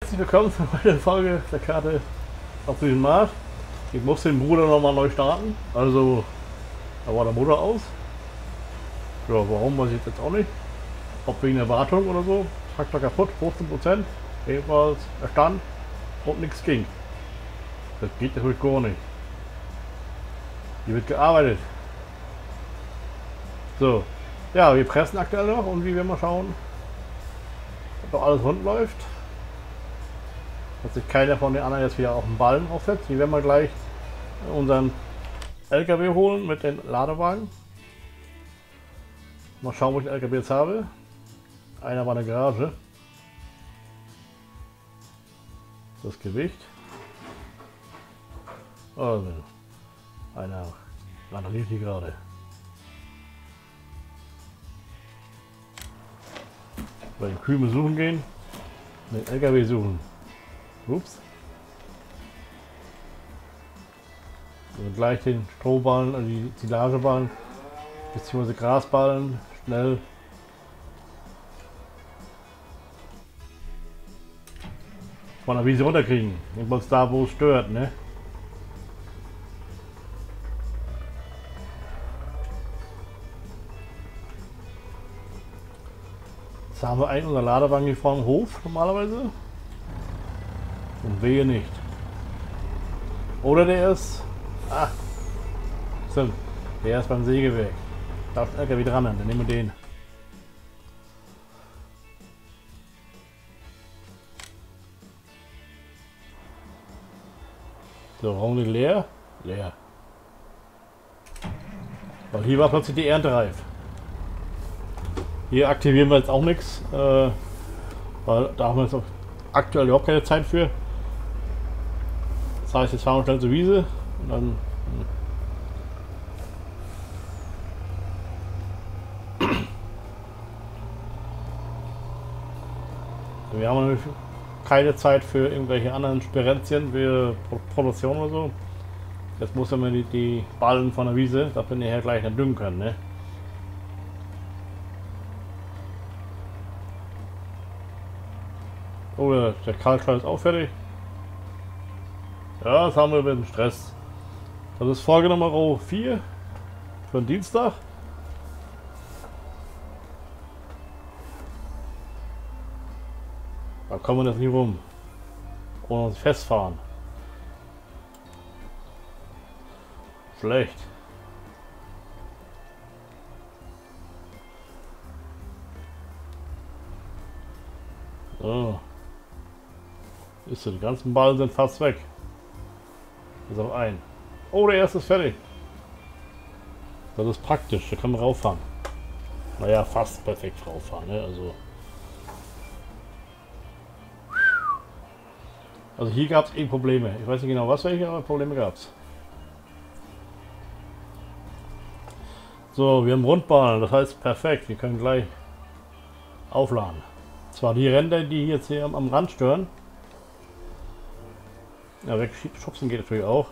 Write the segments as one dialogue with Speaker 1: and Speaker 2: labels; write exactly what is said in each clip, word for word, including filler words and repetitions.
Speaker 1: Herzlich willkommen zu einer weiteren Folge der Karte auf diesem Markt. Ich muss den Bruder nochmal neu starten. Also, da war der Motor aus. Ja, warum weiß ich jetzt auch nicht. Ob wegen der Wartung oder so. Traktor kaputt, fünfzehn Prozent. Jedenfalls er stand und nichts ging. Das geht natürlich gar nicht. Hier wird gearbeitet. So. Ja, wir pressen aktuell noch und wie wir mal schauen, ob noch alles rund läuft. Dass sich keiner von den anderen jetzt wieder auf den Ballen aufsetzt. Hier werden wir gleich unseren L K W holen mit den Ladewagen. Mal schauen, wo ich den L K W jetzt habe. Einer war in der Garage. Das Gewicht. Also, einer randaliert hier gerade. Bei den Kühen suchen gehen, den L K W suchen. Ups. Also gleich den Strohballen, also die Silageballen bzw. Grasballen schnell von der Wiese runterkriegen. Jedenfalls da, wo es stört, ne? Jetzt haben wir einen unserer Ladewagen hier vor dem Hof normalerweise. Und wehe nicht. Oder der ist. Ah! Stimmt. Der ist beim Sägewerk. Da ist der L K W dran, dann nehmen wir den. So, Raum leer. Leer. Und hier war plötzlich die Ernte reif. Hier aktivieren wir jetzt auch nichts, äh, weil da haben wir jetzt auch aktuell überhaupt keine Zeit für. Das heißt, jetzt fahren wir schnell zur Wiese und dann. Hm. Wir haben nämlich keine Zeit für irgendwelche anderen Sperenzien, für Produktion oder so. Jetzt muss man die, die Ballen von der Wiese, dass wir nachher gleich dann düngen können, ne? Oh, der, der Kaltschal ist auch fertig. Ja, das haben wir mit dem Stress. Das ist Folge Nummer vier für den Dienstag. Da kommen wir jetzt nicht rum. Ohne uns festfahren. Schlecht. So. Ist so, die ganzen Ballen sind fast weg. Bis auf ein. Oh, der erste ist fertig. Das ist praktisch, da kann man rauffahren. Naja, fast perfekt rauffahren, ne? Also. Also hier gab es eh Probleme. Ich weiß nicht genau was welche, aber Probleme gab es. So, wir haben Rundbahnen, das heißt perfekt. Wir können gleich aufladen. Zwar die Ränder, die jetzt hier am, am Rand stören. Ja, wegschubsen geht natürlich auch.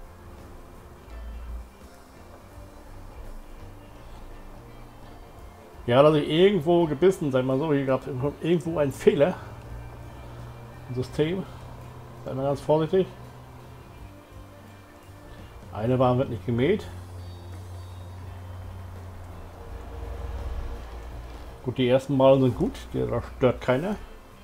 Speaker 1: Ja, dass ich irgendwo gebissen, sag mal so, hier gab es irgendwo einen Fehler im System. Seid mal ganz vorsichtig. Eine Bahn wird nicht gemäht. Gut, die ersten Ballen sind gut, da stört keiner.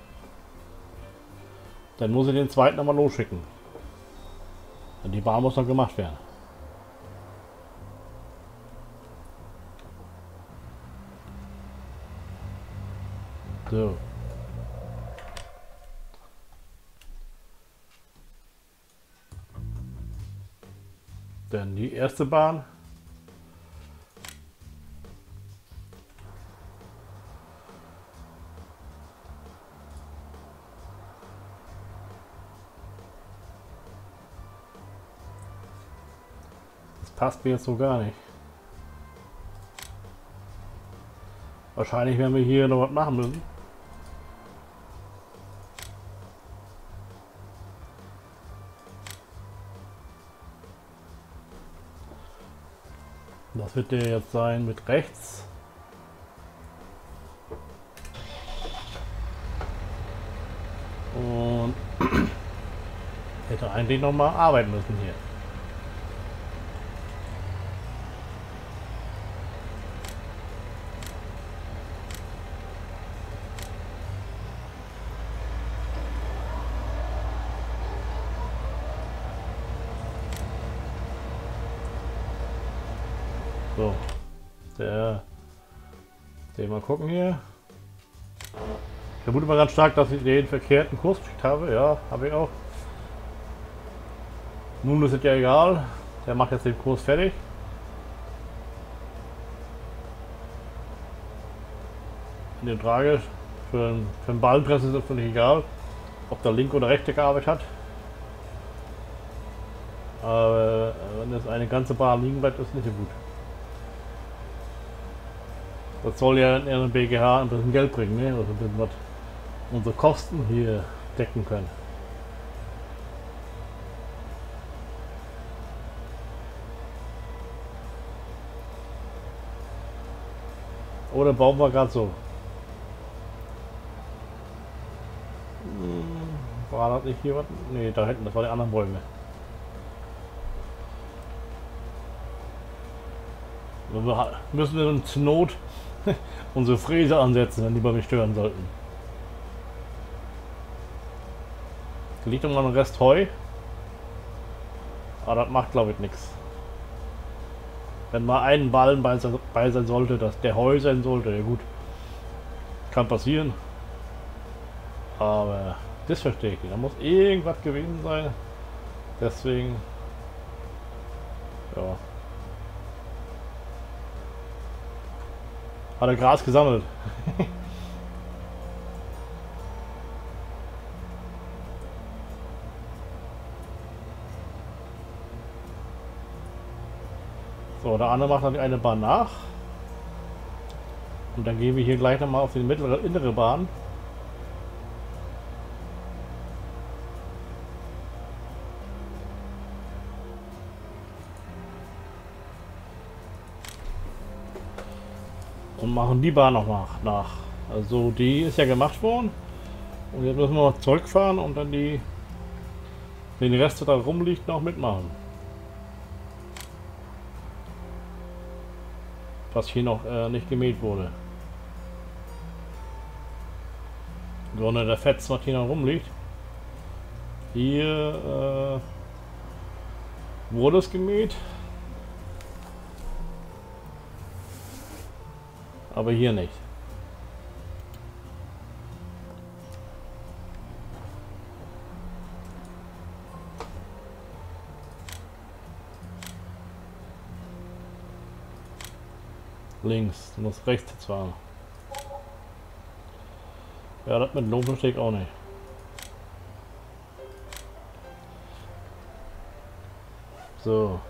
Speaker 1: Dann muss ich den zweiten nochmal losschicken. Denn die Bahn muss noch gemacht werden. So. Dann die erste Bahn. Passt mir jetzt so gar nicht. Wahrscheinlich werden wir hier noch was machen müssen. Das wird der jetzt sein mit rechts. Und Hätte eigentlich noch mal arbeiten müssen hier. So, der, der mal gucken hier. Ich vermute mal ganz stark, dass ich den verkehrten Kurs geschickt habe. Ja, habe ich auch. Nun ist es ja egal. Der macht jetzt den Kurs fertig. In dem Trage für, für den Ballenpress ist es völlig egal, ob der linke oder rechte gearbeitet hat. Aber wenn das eine ganze Bahn liegen bleibt, ist nicht so gut. Das soll ja in einem B G H ein bisschen Geld bringen, ne? Also ein bisschen was unsere Kosten hier decken können. Oder bauen wir gerade so? Hm, war das nicht hier was? Ne, da hinten, das waren die anderen Bäume. Wir müssen wir zur Not unsere Fräse ansetzen, wenn die bei mir stören sollten. Da liegt noch mal ein Rest Heu. Aber das macht, glaube ich, nichts. Wenn mal ein Ballen bei, bei sein sollte, dass der Heu sein sollte, ja gut. Kann passieren. Aber das verstehe ich nicht. Da muss irgendwas gewesen sein. Deswegen. Ja. Hat er Gras gesammelt. So, der andere macht dann eine Bahn nach. Und dann gehen wir hier gleich nochmal auf die mittlere innere Bahn. Und machen die Bahn noch nach, nach. Also die ist ja gemacht worden. Und jetzt müssen wir noch zurückfahren und dann die den Rest, der da rumliegt, noch mitmachen. Was hier noch äh, nicht gemäht wurde. Sondern der Fetz, was hier noch rumliegt. Hier äh, wurde es gemäht. Aber hier nicht. Links, du musst rechts fahren. Ja, das mit Lohnversteg auch nicht. So.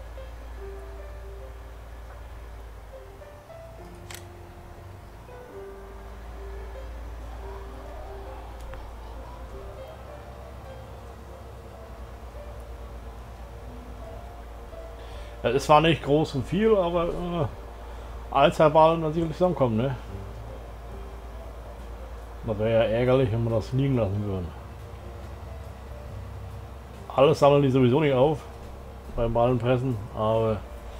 Speaker 1: Ja, es war nicht groß und viel, aber äh, als Herr Ballen dann sicherlich zusammenkommen, ne? Das wäre ja ärgerlich, wenn wir das liegen lassen würden. Alles sammeln die sowieso nicht auf beim Ballenpressen, aber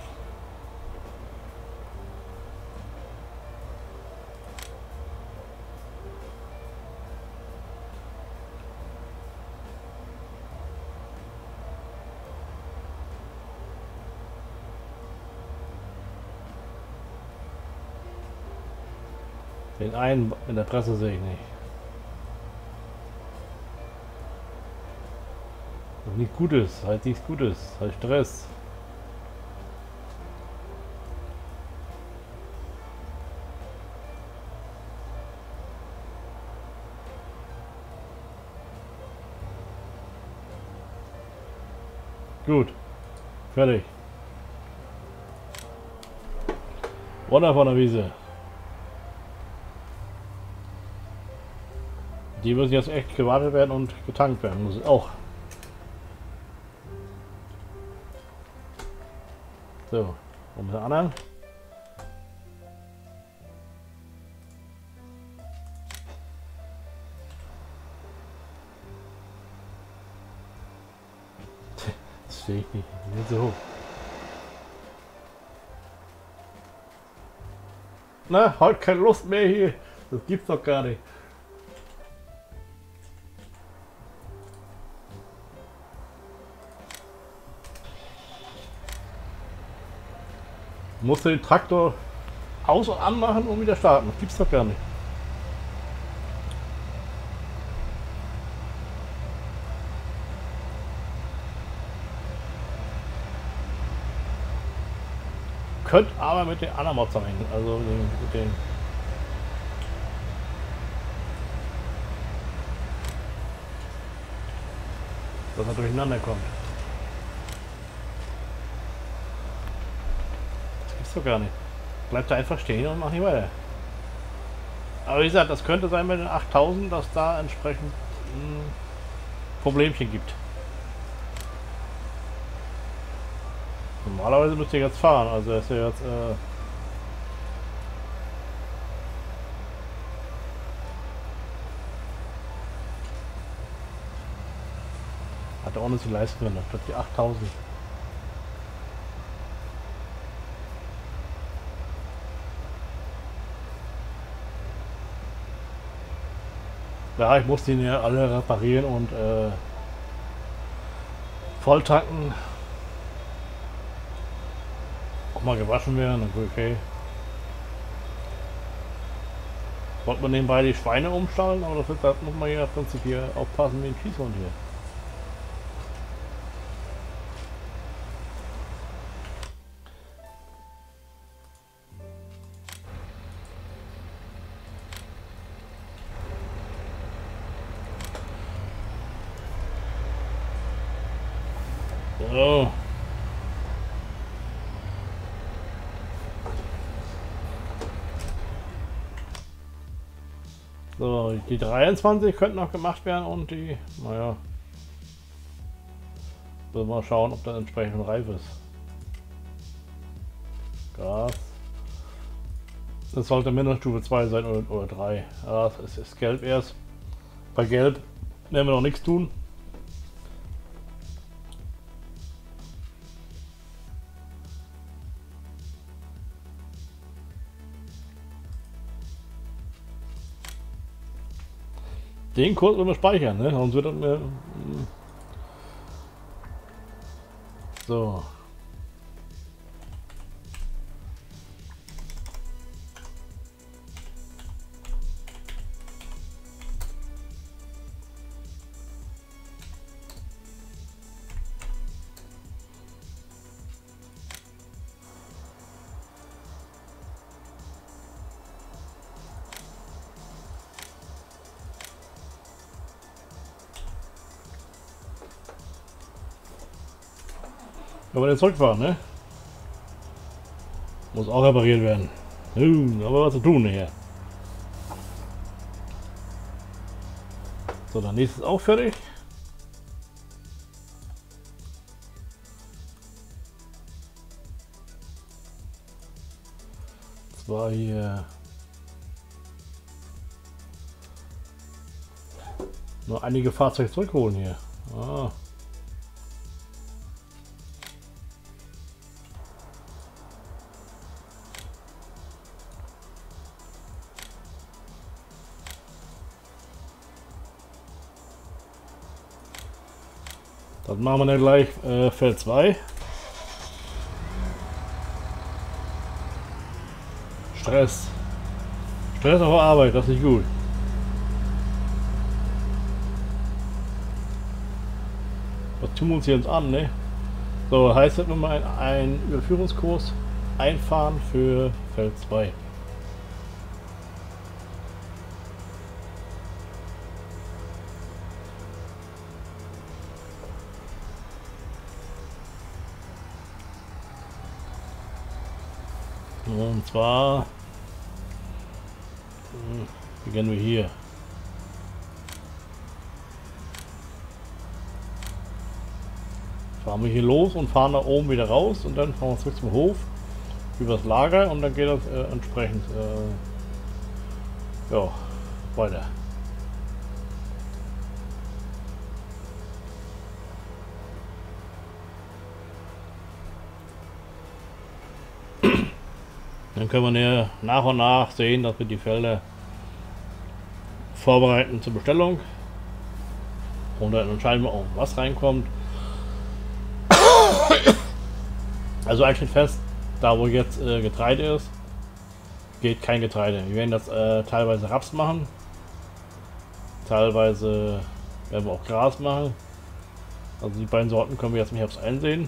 Speaker 1: den einen in der Presse sehe ich nicht. Was nicht gut ist, halt nichts Gutes, halt Stress. Gut, fertig. Runter von der Wiese. Die müssen jetzt echt gewartet werden und getankt werden. Muss auch. So, und mit der anderen. das sehe ich nicht. Nicht so hoch. Na, heute keine Lust mehr hier. Das gibt's doch gar nicht. Musst du den Traktor aus- und anmachen und wieder starten. Das gibt's doch gar nicht. Könnt aber mit den anderen Mods zusammenhängen. Also den, mit den. Dass er durcheinander kommt. Das gibt's doch gar nicht. Bleibt da einfach stehen und mach nicht weiter. Aber wie gesagt, das könnte sein bei den achttausend, dass da entsprechend ein Problemchen gibt. Normalerweise müsst ihr jetzt fahren, also ist ja jetzt äh hat er auch nicht so leisten können, statt die achttausend. Ja, ich musste ihn ja alle reparieren und äh, volltanken. Auch mal gewaschen werden, okay. Wollte man nebenbei die Schweine umstellen, aber das wird halt noch mal hier im Prinzip hier aufpassen wie ein Schießhund hier. So. So, die dreiundzwanzig könnten noch gemacht werden und die, naja, wir mal schauen, ob das entsprechend reif ist. Gas. Das sollte Mindeststufe zwei sein oder, oder drei. Ja, es ist gelb erst. Bei gelb werden wir noch nichts tun. Den Kurs wollen wir speichern, ne? Sonst wird das mir. So. Aber der zurückfahren, ne? Muss auch repariert werden. Uh, aber was zu tun hier. So, der nächste ist auch fertig. Zwar hier nur einige Fahrzeuge zurückholen hier. Ah. Das machen wir dann gleich äh, Feld zwei. Stress. Stress auf der Arbeit, das ist nicht gut. Was tun wir uns hier jetzt an, ne? So, heißt das nun mal ein Überführungskurs einfahren für Feld zwei. Und zwar beginnen wir hier. Fahren wir hier los und fahren da oben wieder raus und dann fahren wir zurück zum Hof übers Lager und dann geht das äh, entsprechend äh, ja, weiter. Dann können wir ja nach und nach sehen, dass wir die Felder vorbereiten zur Bestellung. Und dann entscheiden wir auch, was reinkommt. Also eigentlich steht fest, da wo jetzt äh, Getreide ist, geht kein Getreide. Wir werden das äh, teilweise Raps machen. Teilweise werden wir auch Gras machen. Also die beiden Sorten können wir jetzt im Herbst einsehen.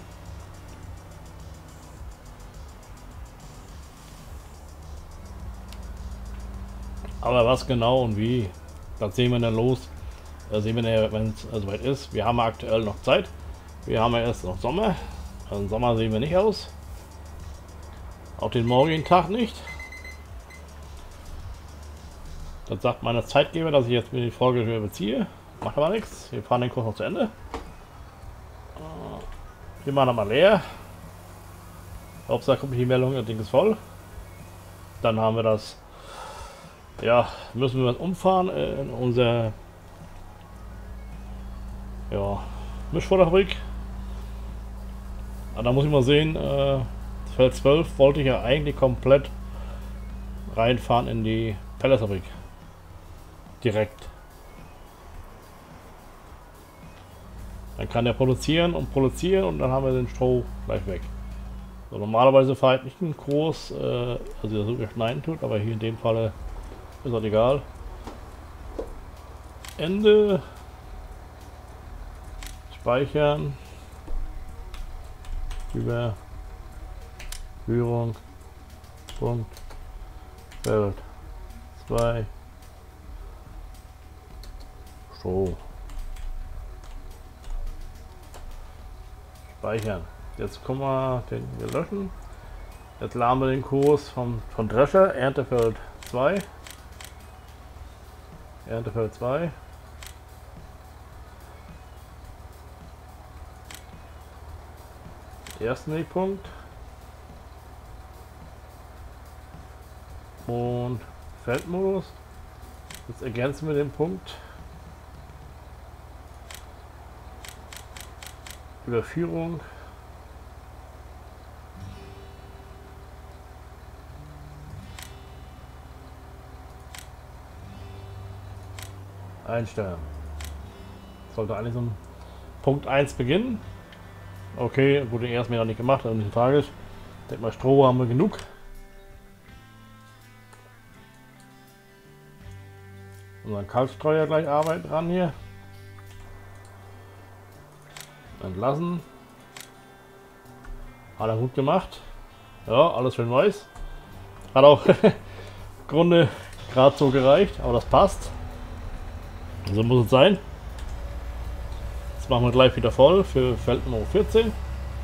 Speaker 1: Aber was genau und wie, das sehen wir dann los. Das sehen wir dann, wenn es soweit ist. Wir haben aktuell noch Zeit. Wir haben ja erst noch Sommer. Also im Sommer sehen wir nicht aus. Auch den morgigen Tag nicht. Das sagt meine Zeitgeber, dass ich jetzt mir die Folge beziehe. Macht aber nichts. Wir fahren den Kurs noch zu Ende. Wir machen nochmal leer. Hauptsache kommt die Meldung, das Ding ist voll. Dann haben wir das. Ja, müssen wir was umfahren in unser ja, Mischfutterfabrik. Da muss ich mal sehen, äh, Feld zwölf wollte ich ja eigentlich komplett reinfahren in die Pelletfabrik. Direkt. Dann kann der produzieren und produzieren und dann haben wir den Stroh gleich weg. So, normalerweise fahre ich nicht einen Kurs, äh, also der so geschneiden tut, aber hier in dem Falle ist das egal. Ende. Speichern. Über. Führung. Punkt. Feld. zwei. Stroh. Speichern. Jetzt kommen wir den wir löschen. Jetzt laden wir den Kurs vom, von Drescher, Erntefeld zwei. Erntefeld zwei. Ersten Wegpunkt. Und Feldmodus. Jetzt ergänzen wir den Punkt. Überführung. Einstellen. Sollte eigentlich so ein Punkt eins beginnen. Okay, wurde erst mir noch nicht gemacht, also nicht tragisch. Ich denke mal, Stroh haben wir genug. Unseren Kalkstreuer gleich Arbeit dran hier. Entlassen. Hat er gut gemacht. Ja, alles schön weiß. Hat auch im Grunde gerade so gereicht, aber das passt. So muss es sein. Jetzt machen wir gleich wieder voll für Feld Nummer vierzehn.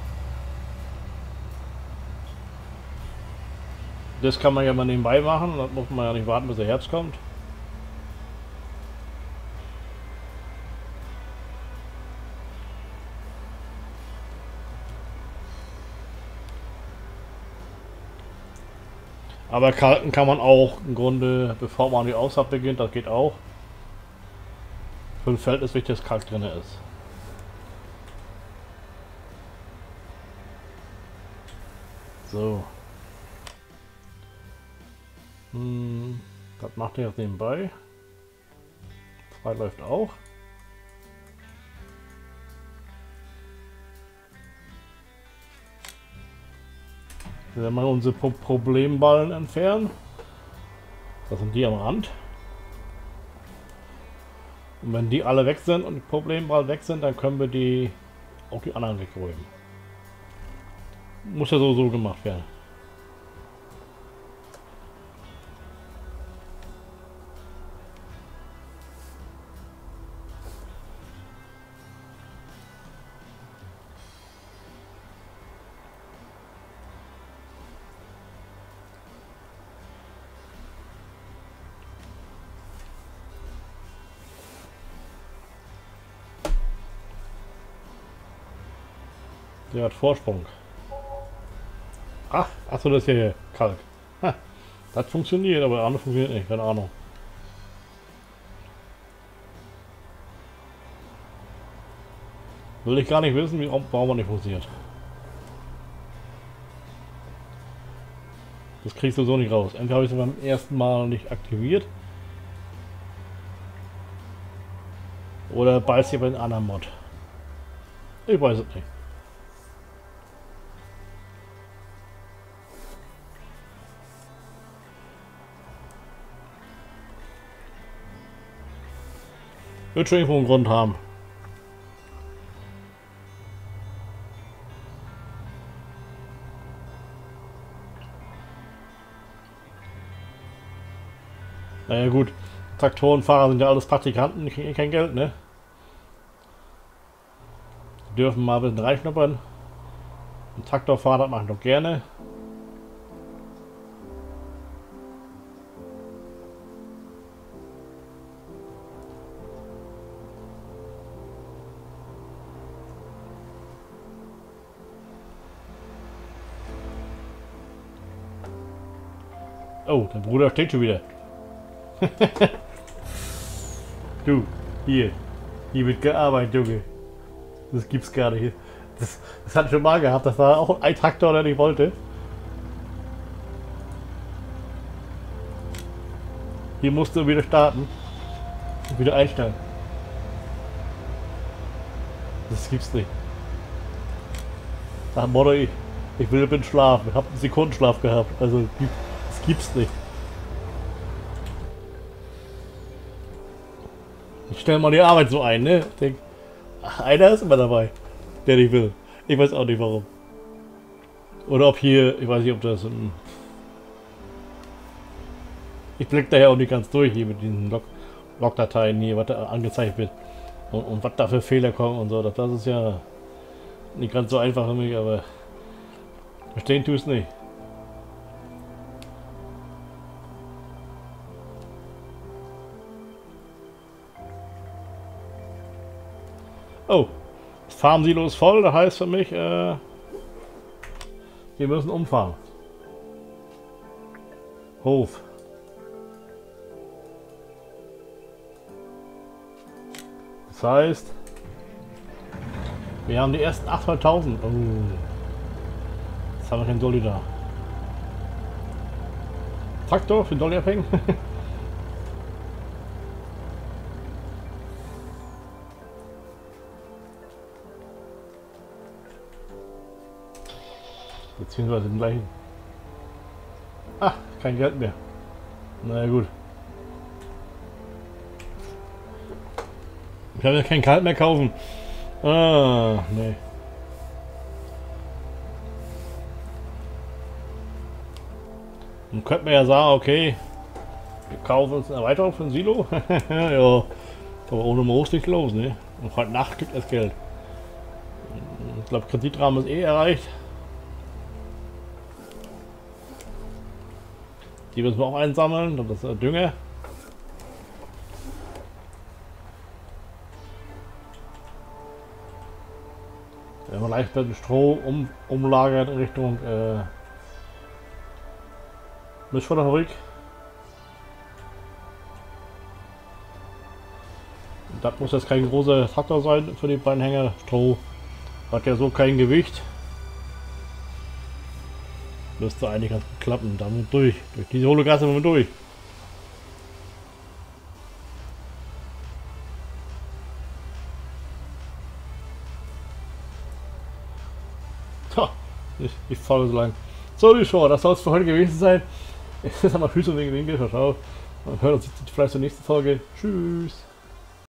Speaker 1: Das kann man ja mal nebenbei machen, da muss man ja nicht warten, bis der Herbst kommt. Aber kalken kann man auch im Grunde, bevor man die Aussaat beginnt, das geht auch. Für ein Feld ist wichtig, dass Kalk drin ist. So. Hm, das macht er jetzt nebenbei. zwei läuft auch. Wir werden mal unsere Pro Problemballen entfernen. Das sind die am Rand. Und wenn die alle weg sind und die Problemballen weg sind, dann können wir die auch die anderen wegräumen. Muss ja so so gemacht werden. Der hat Vorsprung. Ach, achso, das ist hier Kalk. Ha, das funktioniert, aber der andere funktioniert nicht, keine Ahnung. Will ich gar nicht wissen, wie, warum er nicht funktioniert. Das kriegst du so nicht raus. Entweder habe ich es beim ersten Mal nicht aktiviert. Oder beißt ihr bei den anderen Mod. Ich weiß es nicht. Wird schon irgendwo einen Grund haben. Naja gut, Traktorenfahrer sind ja alles Praktikanten, die kriegen eh kein Geld, ne? Die dürfen mal ein bisschen reinschnuppern. Ein Traktorfahrer, das mache ich doch gerne. Oh, der Bruder steht schon wieder. Du, hier. Hier wird gearbeitet, Junge. Das gibt's gar nicht. Das, das hatte ich schon mal gehabt. Das war auch ein Traktor, der nicht wollte. Hier musst du wieder starten. Und wieder einstellen. Das gibt's nicht. Sag Motto, ich, ich will bin schlafen. Ich hab einen Sekundenschlaf gehabt. Also, das gibt's nicht. Ich stelle mal die Arbeit so ein, ne? Ich denk, ach, einer ist immer dabei, der nicht will. Ich weiß auch nicht warum. Oder ob hier, ich weiß nicht, ob das ein... Ich blick daher auch nicht ganz durch hier mit diesen Log Logdateien hier, was da angezeigt wird. Und, und was da für Fehler kommen und so. Das, das ist ja nicht ganz so einfach für mich, aber verstehen tue ich es nicht. Oh, das Farmsilo ist voll, das heißt für mich, äh, wir müssen umfahren. Hof. Das heißt, wir haben die ersten achthunderttausend. Oh, jetzt haben wir keinen Dolly da. Traktor für den Dolly abhängen. Beziehungsweise den gleichen. Ah, kein Geld mehr. Na ja, gut. Ich habe ja kein Geld mehr kaufen. Ah, nee. Dann könnte man ja sagen, okay, wir kaufen uns eine Erweiterung für ein Silo. Ja, aber ohne Moos nicht los, ne? Und heute Nacht gibt es Geld. Ich glaube, Kreditrahmen ist eh erreicht. Die müssen wir auch einsammeln, das ist der Dünger. Wenn man leicht den Stroh um, umlagert in Richtung äh, Mischfutterfabrik. Das muss jetzt kein großer Traktor sein für die beiden Hänger. Stroh hat ja so kein Gewicht. Müsste eigentlich ganz gut klappen. Damit durch. Durch diese hohle Gasse sind wir durch. Ha, ich, ich fahre so lang. So, die Show, das soll es für heute gewesen sein. Jetzt haben wir Füße wegen Winkel. Schau. Man hört uns vielleicht zur nächsten Folge. Tschüss.